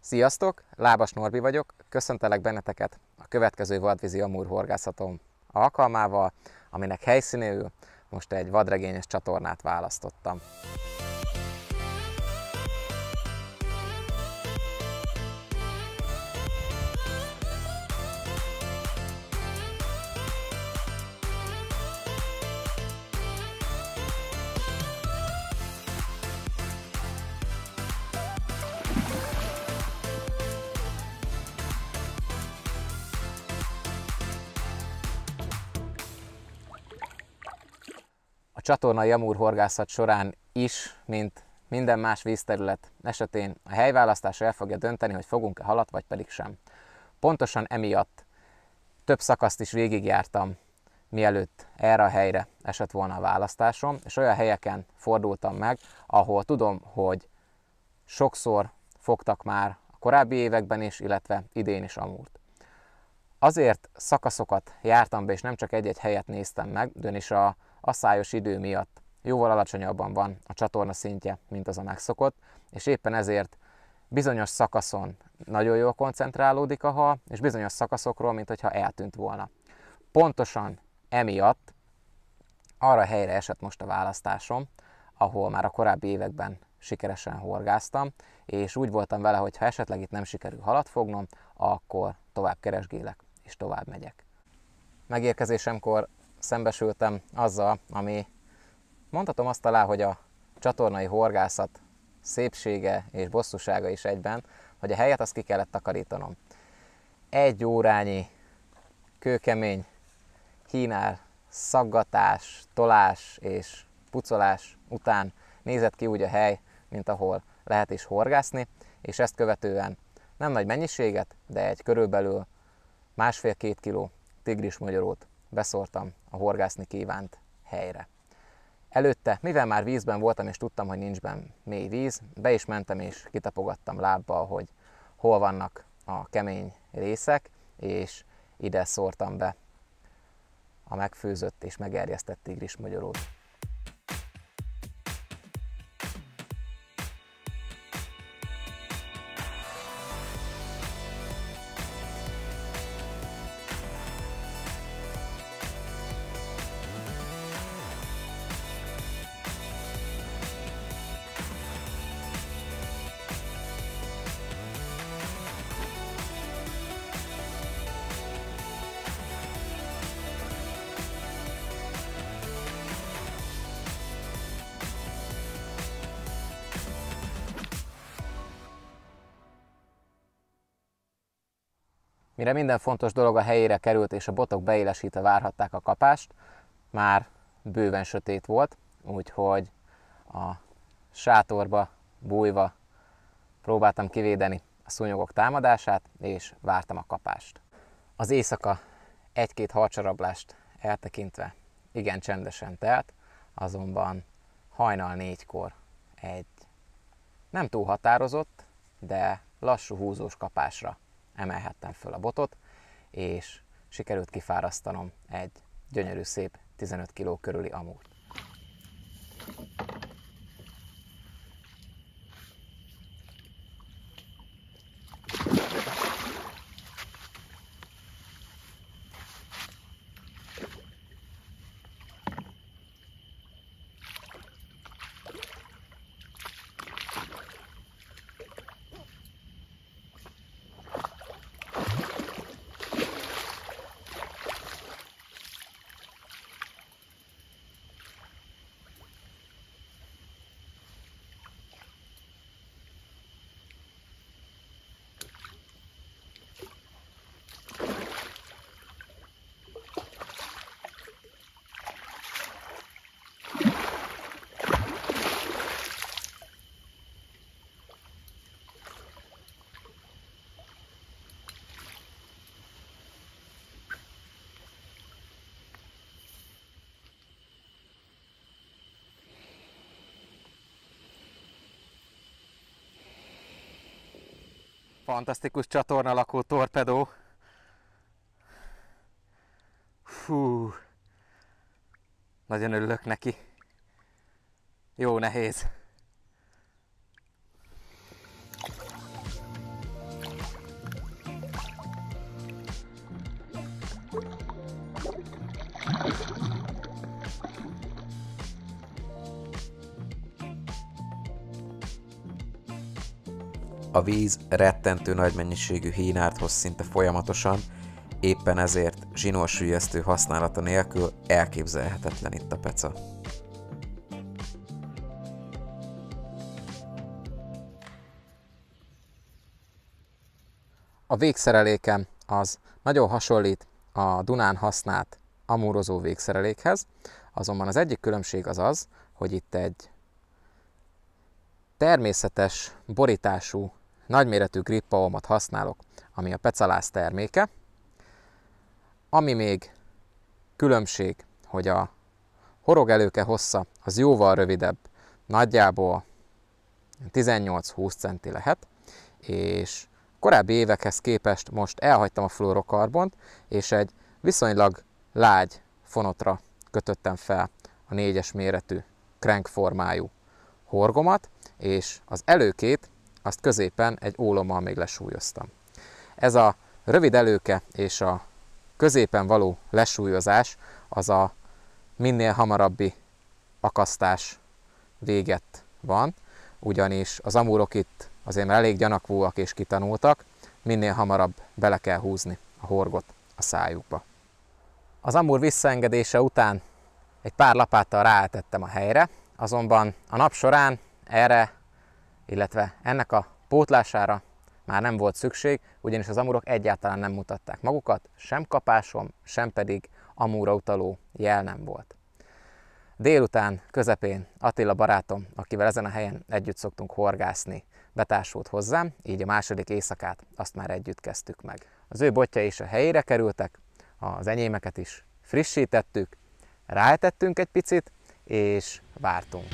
Sziasztok! Lábas Norbi vagyok, köszöntelek benneteket a következő vadvízi amúr horgászatom alkalmával, aminek helyszínéül most egy vadregényes csatornát választottam. A csatornai amúr horgászat során is, mint minden más vízterület esetén a helyválasztás el fogja dönteni, hogy fogunk-e halat, vagy pedig sem. Pontosan emiatt több szakaszt is végigjártam, mielőtt erre a helyre esett volna a választásom, és olyan helyeken fordultam meg, ahol tudom, hogy sokszor fogtak már a korábbi években is, illetve idén is amúrt. Azért szakaszokat jártam be, és nem csak egy-egy helyet néztem meg, ugyanis a asszályos idő miatt jóval alacsonyabban van a csatorna szintje, mint az a megszokott, és éppen ezért bizonyos szakaszon nagyon jól koncentrálódik a hal, és bizonyos szakaszokról, mintha eltűnt volna. Pontosan emiatt arra a helyre esett most a választásom, ahol már a korábbi években sikeresen horgáztam, és úgy voltam vele, hogy ha esetleg itt nem sikerül halat fognom, akkor tovább keresgélek, és tovább megyek. Megérkezésemkor szembesültem azzal, ami mondhatom azt alá, hogy a csatornai horgászat szépsége és bosszúsága is egyben, hogy a helyet azt ki kellett takarítanom. 1 órányi kőkemény hínár, szaggatás, tolás és pucolás után nézett ki úgy a hely, mint ahol lehet is horgászni, és ezt követően nem nagy mennyiséget, de egy körülbelül 1,5-2 kiló tigrismagyarót beszórtam a horgászni kívánt helyre. Előtte, mivel már vízben voltam és tudtam, hogy nincs benn mély víz, be is mentem és kitapogattam lábbal, hogy hol vannak a kemény részek, és ide szórtam be a megfőzött és megerjesztett tigrismagyarót. Mire minden fontos dolog a helyére került és a botok beélesítve várhatták a kapást, már bőven sötét volt, úgyhogy a sátorba bújva próbáltam kivédeni a szúnyogok támadását, és vártam a kapást. Az éjszaka 1-2 halcsarablást eltekintve igen csendesen telt, azonban hajnal 4-kor egy nem túl határozott, de lassú húzós kapásra emelhettem föl a botot, és sikerült kifárasztanom egy gyönyörű szép 15 kg körüli amúrt. Fantasztikus csatornalakó torpedó. Hú, nagyon örülök neki. Jó nehéz. A víz rettentő nagy mennyiségű hínárt hoz szinte folyamatosan, éppen ezért zsinórsüllyesztő használata nélkül elképzelhetetlen itt a peca. A végszerelékem az nagyon hasonlít a Dunán használt amúrozó végszerelékhez, azonban az egyik különbség az az, hogy itt egy természetes borítású, nagyméretű grippaolmot használok, ami a pecalász terméke. Ami még különbség, hogy a horogelőke hossza az jóval rövidebb, nagyjából 18-20 cm lehet, és korábbi évekhez képest most elhagytam a fluorokarbont, és egy viszonylag lágy fonotra kötöttem fel a 4-es méretű crank formájú horgomat, és az előkét azt középen egy ólommal még lesúlyoztam. Ez a rövid előke és a középen való lesúlyozás az a minél hamarabbi akasztás véget van, ugyanis az amúrok itt azért már elég gyanakvóak és kitanultak, minél hamarabb bele kell húzni a horgot a szájukba. Az amúr visszaengedése után egy pár lapáttal rátettem a helyre, azonban a nap során erre, illetve ennek a pótlására már nem volt szükség, ugyanis az amúrok egyáltalán nem mutatták magukat, sem kapásom, sem pedig amúra utaló jel nem volt. Délután közepén Attila barátom, akivel ezen a helyen együtt szoktunk horgászni, betársult hozzám, így a második éjszakát azt már együtt kezdtük meg. Az ő botjai is a helyére kerültek, az enyémeket is frissítettük, ráetettünk egy picit, és vártunk.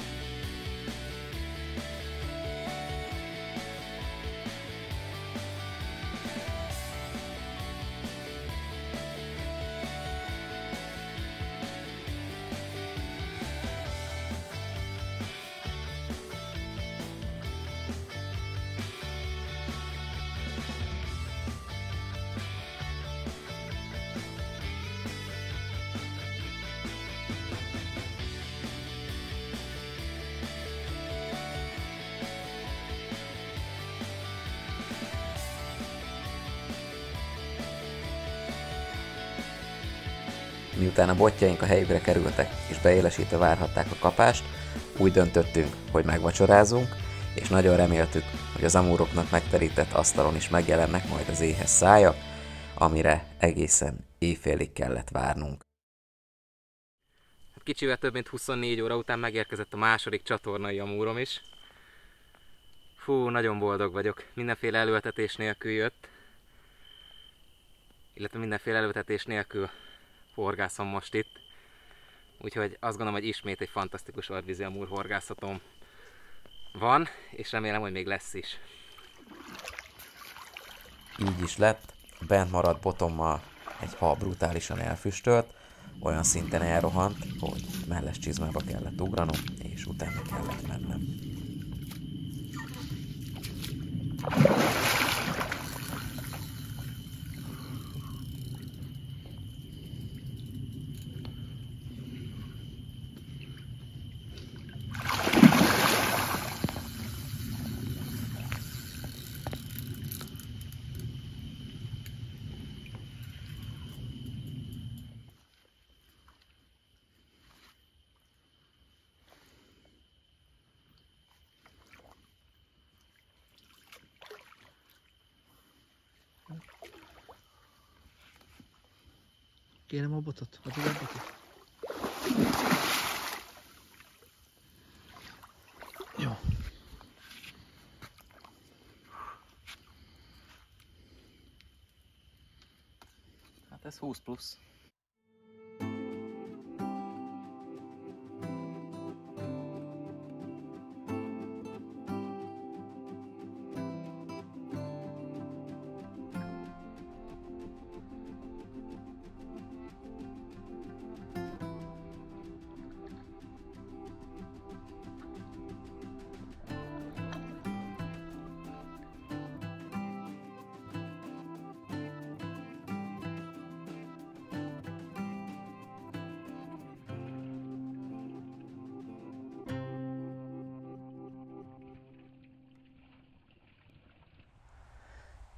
Miután a botjaink a helyükre kerültek és beélesítve várhatták a kapást, úgy döntöttünk, hogy megvacsorázunk, és nagyon reméltük, hogy az amúroknak megterített asztalon is megjelennek majd az éhes szájak, amire egészen éjfélig kellett várnunk. Kicsivel több mint 24 óra után megérkezett a második csatornai amúrom is. Fú, nagyon boldog vagyok. Mindenféle előetetés nélkül jött, illetve mindenféle előetetés nélkül horgászom most itt. Úgyhogy azt gondolom, hogy ismét egy fantasztikus vadvízi amúr horgászatom van, és remélem, hogy még lesz is. Így is lett, bent maradt botommal egy hal brutálisan elfüstölt, olyan szinten elrohant, hogy melles csizmába kellett ugranom, és utána kellett mennem. Kérem a botot, adod a botot. Jó. Hát ez 20 plusz.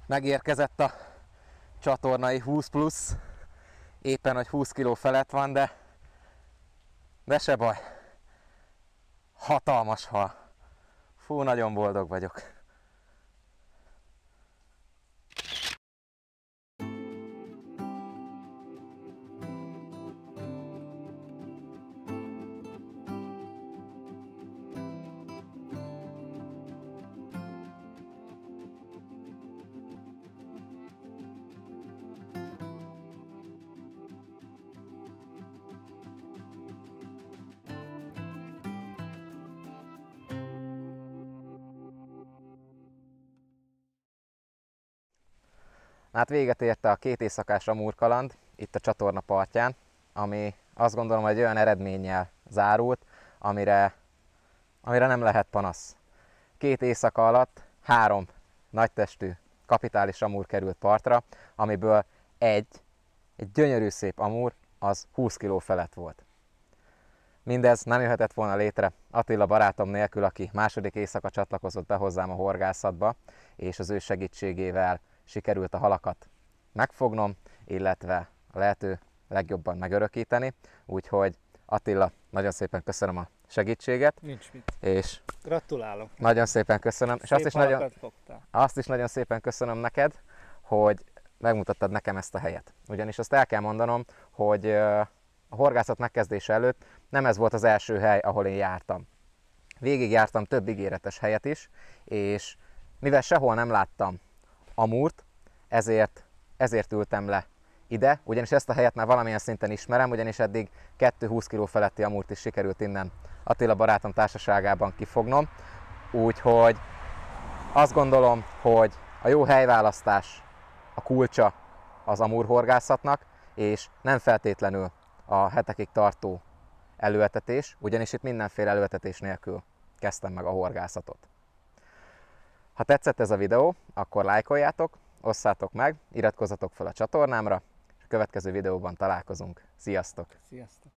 Megérkezett a csatornai 20 plusz. Éppen, hogy 20 kg felett van, de se baj. Hatalmas hal. Fú, nagyon boldog vagyok. Hát véget érte a 2 éjszakás Amur kaland itt a csatorna partján, ami azt gondolom, hogy olyan eredménnyel zárult, amire nem lehet panasz. 2 éjszaka alatt 3 nagytestű kapitális amúr került partra, amiből egy gyönyörű szép amúr, az 20 kg felett volt. Mindez nem jöhetett volna létre Attila barátom nélkül, aki második éjszaka csatlakozott be hozzám a horgászatba, és az ő segítségével sikerült a halakat megfognom, illetve a lehető legjobban megörökíteni. Úgyhogy Attila, nagyon szépen köszönöm a segítséget. Nincs mit. És gratulálok. Nagyon szépen köszönöm. És azt is nagyon szépen köszönöm neked, hogy megmutattad nekem ezt a helyet. Ugyanis azt el kell mondanom, hogy a horgászat megkezdése előtt nem ez volt az első hely, ahol én jártam. Végig jártam több ígéretes helyet is, és mivel sehol nem láttam amúrt, ezért ültem le ide, ugyanis ezt a helyet már valamilyen szinten ismerem, ugyanis eddig 2 20 kg feletti amúrt is sikerült innen Attila barátom társaságában kifognom. Úgyhogy azt gondolom, hogy a jó helyválasztás a kulcsa az amúrhorgászatnak, és nem feltétlenül a hetekig tartó előetetés, ugyanis itt mindenféle előetetés nélkül kezdtem meg a horgászatot. Ha tetszett ez a videó, akkor lájkoljátok, osszátok meg, iratkozzatok fel a csatornámra, és a következő videóban találkozunk. Sziasztok! Sziasztok!